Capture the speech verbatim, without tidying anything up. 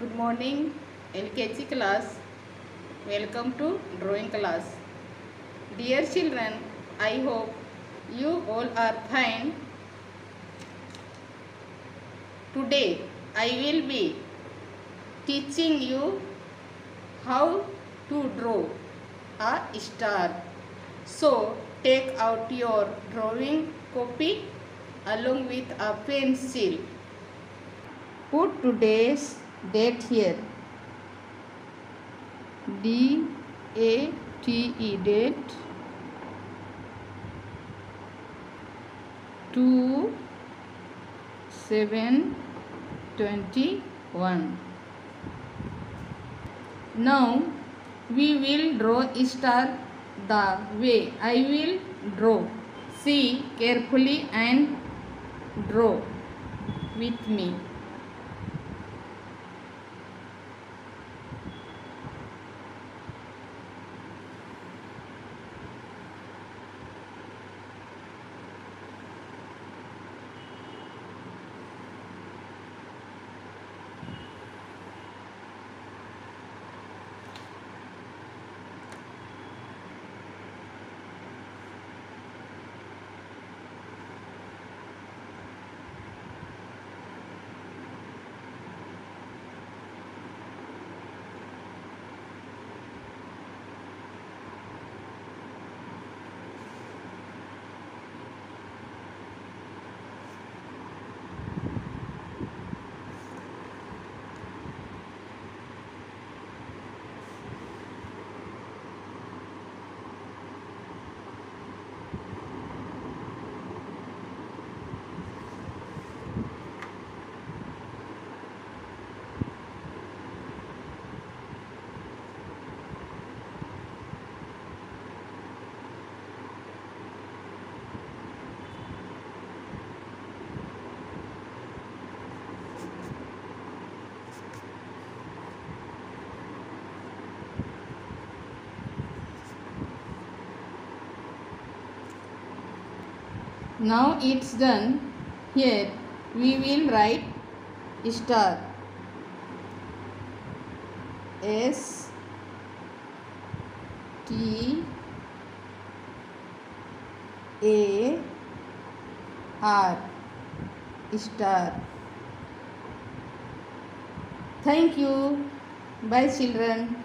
Good morning, L K G class. Welcome to drawing class. Dear children, I hope you all are fine. Today I will be teaching you how to draw a star. So take out your drawing copy along with a pencil. Put today's date here. D A T E date two seven twenty one. Now we will draw a star the way I will draw. See carefully and draw with me. Now it's done. Here we will write star. S T A R star. Thank you. Bye children.